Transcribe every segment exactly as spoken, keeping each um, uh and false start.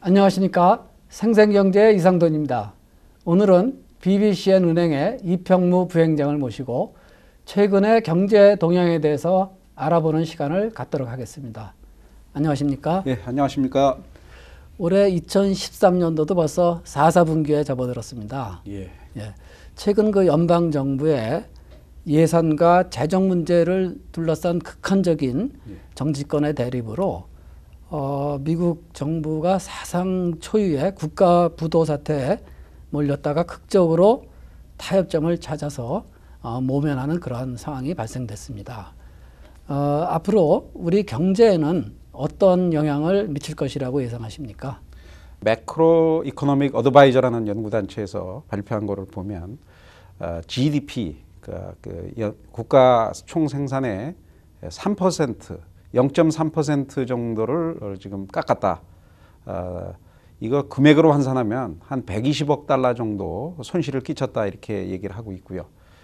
안녕하십니까. 생생경제의 이상돈입니다. 오늘은 비비씨엔은행의 이평무 부행장을 모시고 최근의 경제 동향에 대해서 알아보는 시간을 갖도록 하겠습니다. 안녕하십니까. 네, 안녕하십니까. 올해 이천십삼 년도도 벌써 사, 사분기에 접어들었습니다. 예. 예. 최근 그 연방정부의 예산과 재정 문제를 둘러싼 극한적인 예. 정치권의 대립으로 어, 미국 정부가 사상 초유의 국가 부도 사태에 몰렸다가 극적으로 타협점을 찾아서 어, 모면하는 그러한 상황이 발생됐습니다. 어, 앞으로 우리 경제에는 어떤 영향을 미칠 것이라고 예상하십니까? 매크로 이코노믹 어드바이저라는 연구단체에서 발표한 거를 보면 어, 지디피, 그, 그 국가 총생산의 삼 퍼센트, 영 점 삼 퍼센트 정도를 지금 깎았다. 어, 이거 금액으로 환산하면 한 백이십억 달러 정도 손실을 끼쳤다 이렇게 얘기를 하고 있고요.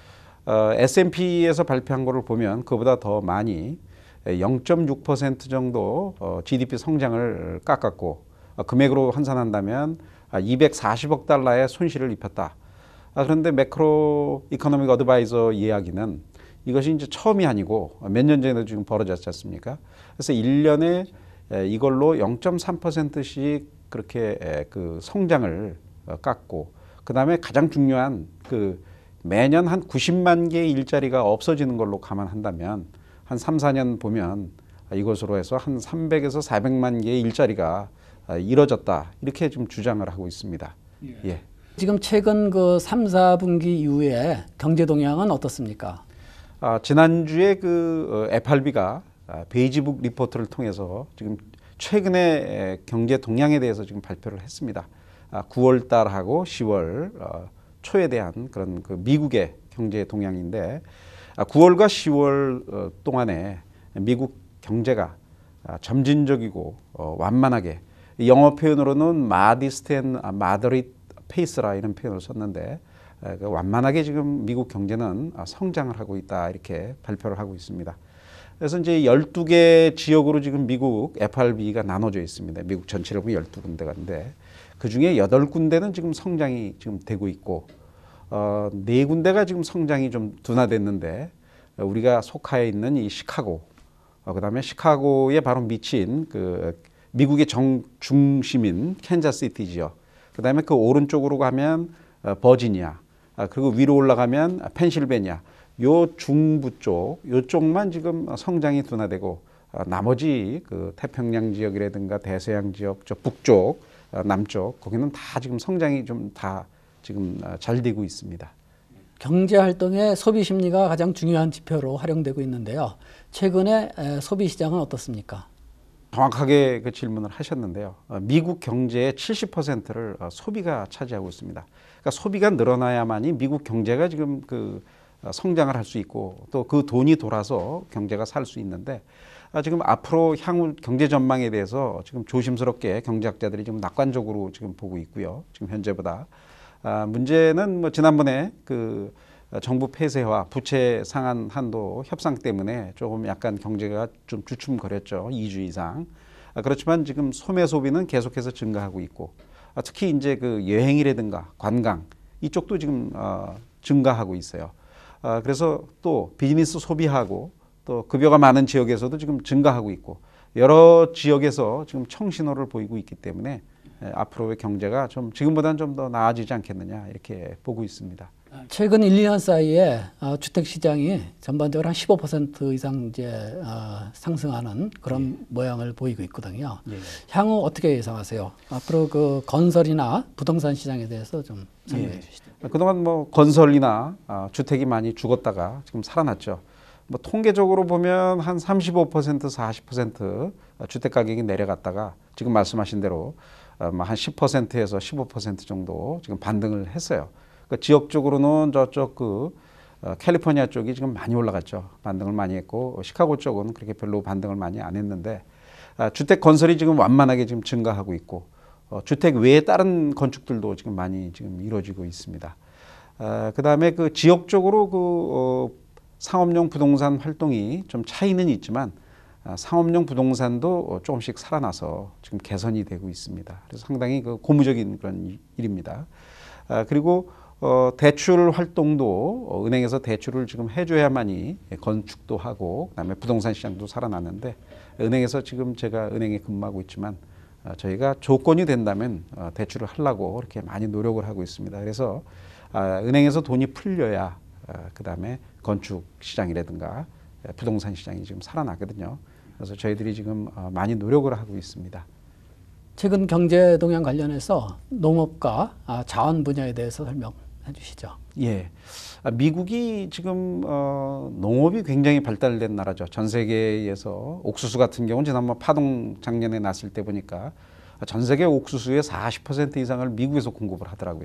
어, 에스 앤 피에서 발표한 거를 보면 그보다 더 많이 영 점 육 퍼센트 정도 어, 지디피 성장을 깎았고 어, 금액으로 환산한다면 이백사십억 달러의 손실을 입혔다. 아, 그런데 매크로 이코노믹 어드바이저 이야기는 이것이 이제 처음이 아니고 몇 년 전에도 지금 벌어졌지 않습니까? 그래서 일 년에 이걸로 영 점 삼 퍼센트씩 그렇게 그 성장을 깎고 그 다음에 가장 중요한 그 매년 한 구십만 개의 일자리가 없어지는 걸로 감안한다면 한 삼, 사 년 보면 이것으로 해서 한 삼백에서 사백만 개의 일자리가 이뤄졌다. 이렇게 좀 주장을 하고 있습니다. 예. 예. 지금 최근 그 삼, 사분기 이후에 경제 동향은 어떻습니까? 아, 지난주에 그 에프알비가 베이지북 리포트를 통해서 지금 최근의 경제 동향에 대해서 지금 발표를 했습니다. 아, 구월 달하고 시월 어, 초에 대한 그런 그 미국의 경제 동향인데 아, 구월과 시월 어, 동안에 미국 경제가 아, 점진적이고 어, 완만하게 영어 표현으로는 마디스트 앤 마더릿 페이스라 이런 표현을 썼는데 그 완만하게 지금 미국 경제는 성장을 하고 있다 이렇게 발표를 하고 있습니다. 그래서 이제 열두 개 지역으로 지금 미국 에프알비가 나눠져 있습니다. 미국 전체를 보면 열두 군데가인데 그 중에 여덟 군데는 지금 성장이 지금 되고 있고 어, 네 군데가 지금 성장이 좀 둔화됐는데 우리가 속하에 있는 이 시카고 어, 그다음에 시카고에 바로 미친 그 미국의 정 중심인 캔자스시티 지역 그다음에 그 오른쪽으로 가면 어, 버지니아 아, 그리고 위로 올라가면 펜실베니아, 요 중부 쪽, 요쪽만 지금 성장이 둔화되고 아, 나머지 그 태평양 지역이라든가 대서양 지역, 저 북쪽, 아, 남쪽 거기는 다 지금 성장이 좀 다 지금 아, 잘 되고 있습니다. 경제 활동의 소비 심리가 가장 중요한 지표로 활용되고 있는데요. 최근에 에, 소비 시장은 어떻습니까? 정확하게 그 질문을 하셨는데요. 어, 미국 경제의 칠십 퍼센트를 어, 소비가 차지하고 있습니다. 그러니까 소비가 늘어나야만이 미국 경제가 지금 그 어, 성장을 할 수 있고 또 그 돈이 돌아서 경제가 살 수 있는데 아, 지금 앞으로 향후 경제 전망에 대해서 지금 조심스럽게 경제학자들이 좀 낙관적으로 지금 보고 있고요. 지금 현재보다 아, 문제는 뭐 지난번에 그 정부 폐쇄와 부채 상한 한도 협상 때문에 조금 약간 경제가 좀 주춤거렸죠. 이 주 이상. 아, 그렇지만 지금 소매 소비는 계속해서 증가하고 있고 아, 특히 이제 그 여행이라든가 관광 이쪽도 지금 어, 증가하고 있어요. 아, 그래서 또 비즈니스 소비하고 또 급여가 많은 지역에서도 지금 증가하고 있고 여러 지역에서 지금 청신호를 보이고 있기 때문에 에, 앞으로의 경제가 좀 지금보다는 좀 더 나아지지 않겠느냐 이렇게 보고 있습니다. 최근 일, 이 년 사이에 어, 주택 시장이 전반적으로 한 십오 퍼센트 이상 이제 어, 상승하는 그런 예. 모양을 보이고 있거든요. 예. 향후 어떻게 예상하세요? 앞으로 그 건설이나 부동산 시장에 대해서 좀 설명해 예. 주시죠. 그동안 뭐 건설이나 아, 주택이 많이 죽었다가 지금 살아났죠. 뭐 통계적으로 보면 한 삼십오 퍼센트, 사십 퍼센트 주택 가격이 내려갔다가 지금 말씀하신 대로 한 십 퍼센트에서 십오 퍼센트 정도 지금 반등을 했어요. 그러니까 지역적으로는 저쪽 그 어, 캘리포니아 쪽이 지금 많이 올라갔죠. 반등을 많이 했고 시카고 쪽은 그렇게 별로 반등을 많이 안 했는데 아, 주택 건설이 지금 완만하게 지금 증가하고 있고 어, 주택 외에 다른 건축들도 지금 많이 지금 이루어지고 있습니다. 아, 그다음에 그 지역적으로 그 어, 상업용 부동산 활동이 좀 차이는 있지만 상업용 부동산도 조금씩 살아나서 지금 개선이 되고 있습니다. 그래서 상당히 그 고무적인 그런 일입니다. 그리고 어, 대출 활동도 어, 은행에서 대출을 지금 해줘야만이 건축도 하고 그다음에 부동산 시장도 살아나는데 은행에서 지금 제가 은행에 근무하고 있지만 어, 저희가 조건이 된다면 어, 대출을 하려고 이렇게 많이 노력을 하고 있습니다. 그래서 어, 은행에서 돈이 풀려야 어, 그다음에 건축 시장이라든가 부동산 시장이 지금 살아나거든요. 그래서 저희들이 지금 어, 많이 노력을 하고 있습니다. 최근 경제 동향 관련해서 농업과 아, 자원 분야에 대해서 설명해 주시죠. 예, 아, 미국이 지금 어, 농업이 굉장히 발달된 나라죠. 전 세계에서 옥수수 같은 경우는 지난번 파동 작년에 났을 때 보니까 전 세계 옥수수의 사십 퍼센트 이상을 미국에서 공급을 하더라고요.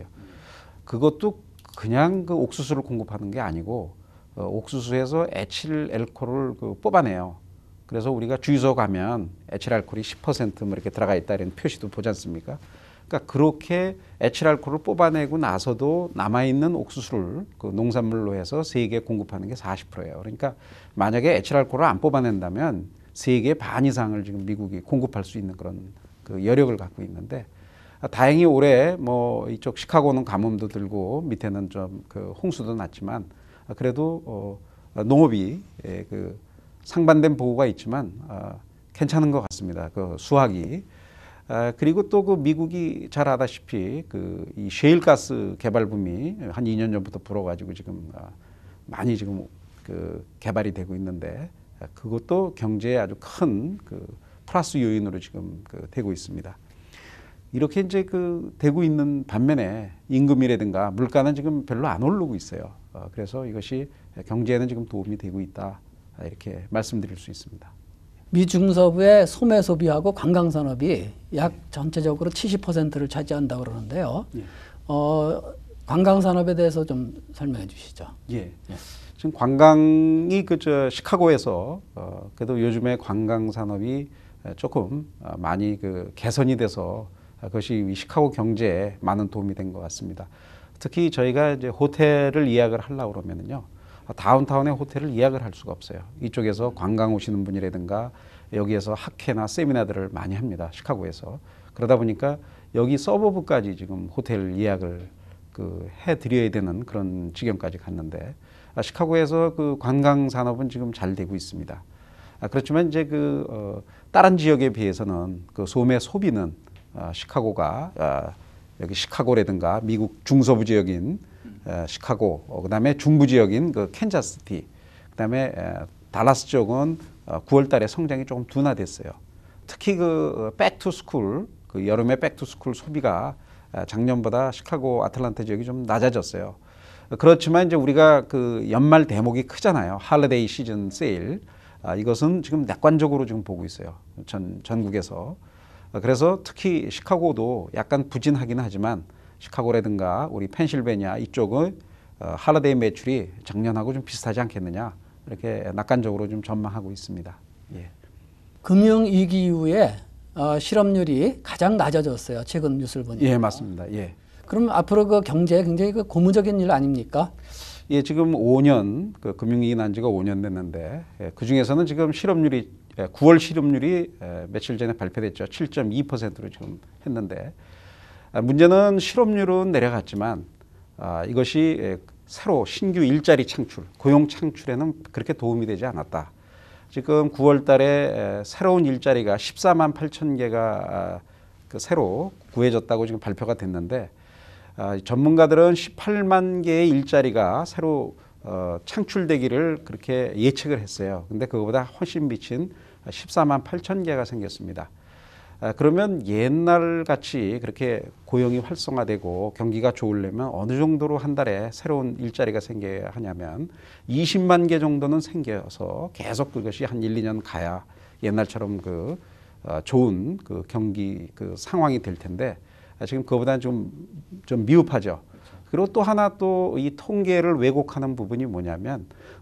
그것도 그냥 그 옥수수를 공급하는 게 아니고 어, 옥수수에서 에틸알코올을 그 뽑아내요. 그래서 우리가 주유소 가면 에틸알코올이 십 퍼센트 뭐 이렇게 들어가 있다 이런 표시도 보지 않습니까? 그러니까 그렇게 에틸알코올을 뽑아내고 나서도 남아있는 옥수수를 그 농산물로 해서 세계에 공급하는 게 사십 퍼센트예요. 그러니까 만약에 에틸알코올을 안 뽑아낸다면 세계 반 이상을 지금 미국이 공급할 수 있는 그런 그 여력을 갖고 있는데 다행히 올해 뭐 이쪽 시카고는 가뭄도 들고 밑에는 좀 그 홍수도 났지만 그래도 어 농업이 예, 그 상반된 보고가 있지만 어, 괜찮은 것 같습니다. 그 수확이. 아, 그리고 또 그 미국이 잘 아다시피 그 이 셰일가스 개발 붐이 한 이 년 전부터 불어가지고 지금 아, 많이 지금 그 개발이 되고 있는데 아, 그것도 경제에 아주 큰 그 플러스 요인으로 지금 그 되고 있습니다. 이렇게 이제 그 되고 있는 반면에 임금이라든가 물가는 지금 별로 안 오르고 있어요. 어, 그래서 이것이 경제에는 지금 도움이 되고 있다. 이렇게 말씀드릴 수 있습니다. 미 중서부의 소매 소비하고 관광 산업이 약 전체적으로 칠십 퍼센트를 차지한다고 그러는데요. 예. 어, 관광 산업에 대해서 좀 설명해 주시죠. 예. 예. 지금 관광이 그저 시카고에서 어, 그래도 요즘에 관광 산업이 조금 많이 그 개선이 돼서 그것이 시카고 경제에 많은 도움이 된 것 같습니다. 특히 저희가 이제 호텔을 예약을 하려고 그러면은요. 다운타운에 호텔을 예약을 할 수가 없어요. 이쪽에서 관광 오시는 분이라든가 여기에서 학회나 세미나들을 많이 합니다. 시카고에서. 그러다 보니까 여기 서버브까지 지금 호텔 예약을 그 해드려야 되는 그런 지경까지 갔는데 아, 시카고에서 그 관광 산업은 지금 잘 되고 있습니다. 아, 그렇지만 이제 그 어, 다른 지역에 비해서는 그 소매 소비는 아, 시카고가 아, 여기 시카고라든가 미국 중서부 지역인 에, 시카고, 어, 그다음에 중부 지역인 그 캔자스시티, 그다음에 에, 달라스 쪽은 어, 구월 달에 성장이 조금 둔화됐어요. 특히 그 백투스쿨, 그 여름에 백투스쿨 소비가 에, 작년보다 시카고, 아틀란타 지역이 좀 낮아졌어요. 그렇지만 이제 우리가 그 연말 대목이 크잖아요. 할리데이 시즌 세일. 아, 이것은 지금 낙관적으로 지금 보고 있어요. 전 전국에서. 그래서 특히 시카고도 약간 부진하긴 하지만 시카고라든가 우리 펜실베니아 이쪽은 어, 할리데이 매출이 작년하고 좀 비슷하지 않겠느냐 이렇게 낙관적으로 좀 전망하고 있습니다. 예. 금융위기 이후에 어, 실업률이 가장 낮아졌어요. 최근 뉴스를 보니까. 예, 맞습니다. 예. 그럼 앞으로 그 경제에 굉장히 그 고무적인 일 아닙니까? 예, 지금 오 년 그 금융위기 난 지가 오 년 됐는데 예, 그 중에서는 지금 실업률이 예, 구월 실업률이 예, 며칠 전에 발표됐죠. 칠 점 이 퍼센트로 지금 했는데 아, 문제는 실업률은 내려갔지만 아, 이것이 예, 새로 신규 일자리 창출, 고용 창출에는 그렇게 도움이 되지 않았다. 지금 구월 달에 에, 새로운 일자리가 십사만 팔천 개가 아, 그 새로 구해졌다고 지금 발표가 됐는데 아, 전문가들은 십팔만 개의 일자리가 새로 어, 창출되기를 그렇게 예측을 했어요. 근데 그거보다 훨씬 미친 십사만 팔천 개가 생겼습니다. 아, 그러면 옛날 같이 그렇게 고용이 활성화되고 경기가 좋으려면 어느 정도로 한 달에 새로운 일자리가 생겨야 하냐면 이십만 개 정도는 생겨서 계속 그것이 한 일, 이 년 가야 옛날처럼 그 어, 좋은 그 경기 그 상황이 될 텐데 아, 지금 그거보다는 좀, 좀 미흡하죠. 그리고 또 하나 또 이 통계를 왜곡하는 부분이 뭐냐면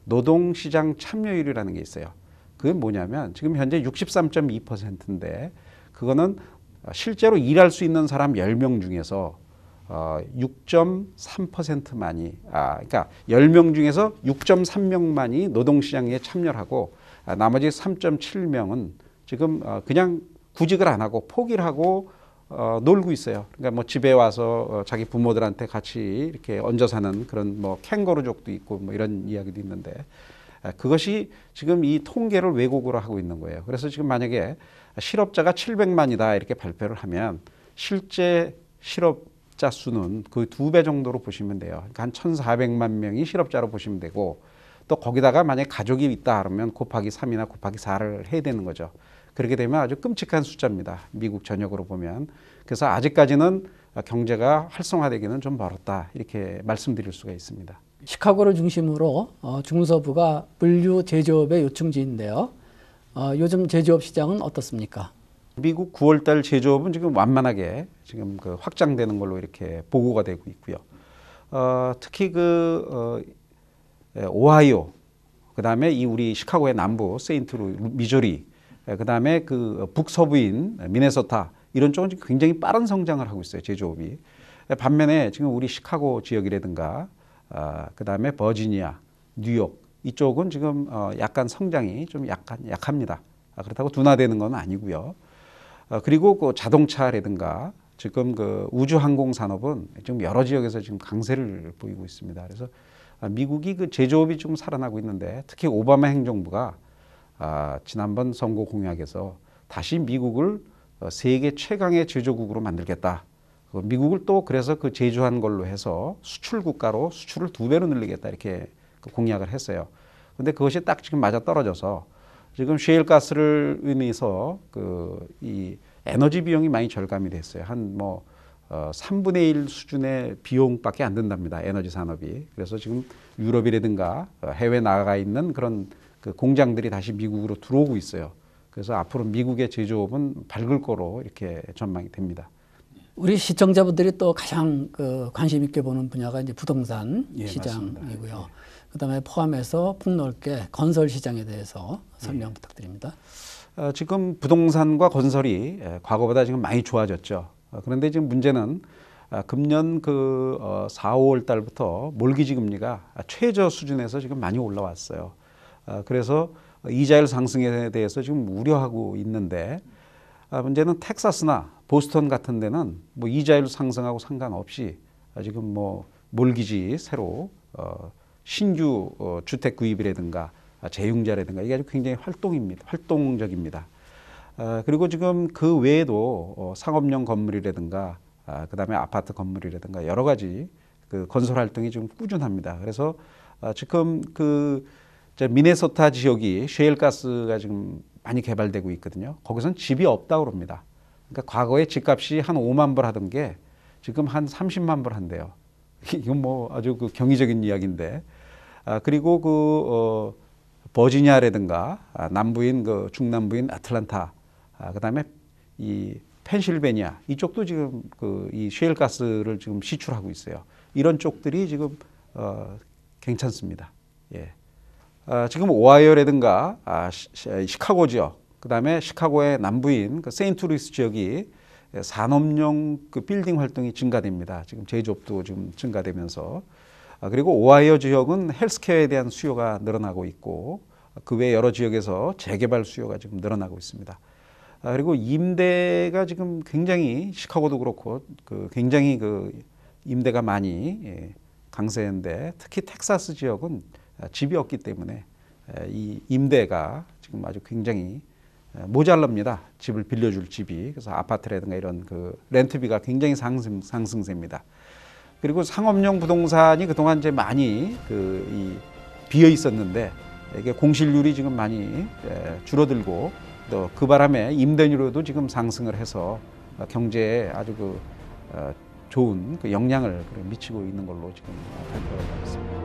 노동시장 참여율이라는 게 있어요. 그게 뭐냐면 지금 현재 육십삼 점 이 퍼센트인데 그거는 실제로 일할 수 있는 사람 열 명 중에서 어, 육 점 삼 퍼센트만이 아, 그러니까 열 명 중에서 육 점 삼 명만이 노동시장에 참여를 하고 나머지 삼 점 칠 명은 지금 그냥 구직을 안 하고 포기를 하고 어, 놀고 있어요. 그러니까 뭐 집에 와서 어, 자기 부모들한테 같이 이렇게 얹어 사는 그런 뭐 캥거루족도 있고 뭐 이런 이야기도 있는데 아, 그것이 지금 이 통계를 왜곡으로 하고 있는 거예요. 그래서 지금 만약에 실업자가 칠백만이다 이렇게 발표를 하면 실제 실업자 수는 그 두 배 정도로 보시면 돼요. 그러니까 한 천사백만 명이 실업자로 보시면 되고 또 거기다가 만약에 가족이 있다 그러면 곱하기 삼이나 곱하기 사를 해야 되는 거죠. 그렇게 되면 아주 끔찍한 숫자입니다. 미국 전역으로 보면. 그래서 아직까지는 경제가 활성화되기는 좀 멀었다. 이렇게 말씀드릴 수가 있습니다. 시카고를 중심으로 어, 중서부가 물류 제조업의 요충지인데요. 어, 요즘 제조업 시장은 어떻습니까? 미국 구월 달 제조업은 지금 완만하게 지금 그 확장되는 걸로 이렇게 보고가 되고 있고요. 어, 특히 그 어, 오하이오, 그 다음에 이 우리 시카고의 남부 세인트루, 미조리, 그 다음에 그 북서부인 미네소타 이런 쪽은 굉장히 빠른 성장을 하고 있어요. 제조업이. 반면에 지금 우리 시카고 지역이라든가 아, 그 다음에 버지니아, 뉴욕 이쪽은 지금 어, 약간 성장이 좀 약간 약합니다. 아, 그렇다고 둔화되는 건 아니고요. 어, 그리고 그 자동차라든가 지금 그 우주항공 산업은 지금 여러 지역에서 지금 강세를 보이고 있습니다. 그래서 아, 미국이 그 제조업이 좀 살아나고 있는데 특히 오바마 행정부가 아, 지난번 선거 공약에서 다시 미국을 어, 세계 최강의 제조국으로 만들겠다. 그 미국을 또 그래서 그 제조한 걸로 해서 수출 국가로 수출을 두 배로 늘리겠다 이렇게 그 공약을 했어요. 근데 그것이 딱 지금 맞아 떨어져서 지금 셰일가스를 의미해서 그 이 에너지 비용이 많이 절감이 됐어요. 한 뭐 어, 삼분의 일 수준의 비용밖에 안 든답니다. 에너지 산업이. 그래서 지금 유럽이라든가 해외 나가 있는 그런 그 공장들이 다시 미국으로 들어오고 있어요. 그래서 앞으로 미국의 제조업은 밝을 거로 이렇게 전망이 됩니다. 우리 시청자분들이 또 가장 그 관심 있게 보는 분야가 이제 부동산 예, 시장이고요. 예. 그다음에 포함해서 폭넓게 건설 시장에 대해서 설명 예. 부탁드립니다. 어, 지금 부동산과 건설이 과거보다 지금 많이 좋아졌죠. 어, 그런데 지금 문제는 아, 금년 그 어, 사, 오월 달부터 몰기지 금리가 최저 수준에서 지금 많이 올라왔어요. 어, 그래서 이자율 상승에 대해서 지금 우려하고 있는데 아, 문제는 텍사스나 보스턴 같은 데는 뭐 이자율 상승하고 상관없이 아, 지금 뭐 몰기지 새로 어, 신규 어, 주택 구입이라든가 아, 재융자라든가 이게 아주 굉장히 활동입니다. 활동적입니다. 아, 그리고 지금 그 외에도 어, 상업용 건물이라든가 아, 그다음에 아파트 건물이라든가 여러 가지 그 건설 활동이 좀 꾸준합니다. 그래서 아, 지금 그 미네소타 지역이 셰일가스가 지금 많이 개발되고 있거든요. 거기서는 집이 없다고 그럽니다. 그러니까 과거에 집값이 한 오만 불 하던 게 지금 한 삼십만 불 한대요. 이건 뭐 아주 그 경이적인 이야기인데. 아, 그리고 그, 어, 버지니아라든가 아, 남부인 그 중남부인 애틀란타, 아, 그 다음에 이 펜실베니아 이쪽도 지금 그 이 셰일가스를 지금 시출하고 있어요. 이런 쪽들이 지금 어, 괜찮습니다. 예. 아, 지금 오하이오라든가 아, 시, 시카고 지역, 그 다음에 시카고의 남부인 그 세인트루이스 지역이 산업용 그 빌딩 활동이 증가됩니다. 지금 제조업도 지금 증가되면서 아, 그리고 오하이오 지역은 헬스케어에 대한 수요가 늘어나고 있고 그 외 여러 지역에서 재개발 수요가 지금 늘어나고 있습니다. 아, 그리고 임대가 지금 굉장히 시카고도 그렇고 그 굉장히 그 임대가 많이 예, 강세인데 특히 텍사스 지역은 집이 없기 때문에 이 임대가 지금 아주 굉장히 모자랍니다. 집을 빌려줄 집이. 그래서 아파트라든가 이런 그 렌트비가 굉장히 상승, 상승세입니다. 그리고 상업용 부동산이 그동안 이제 많이 그 이 비어 있었는데 이게 공실률이 지금 많이 줄어들고 또 그 바람에 임대료도 지금 상승을 해서 경제에 아주 그 좋은 그 영향을 미치고 있는 걸로 지금 발표가 되고 있습니다.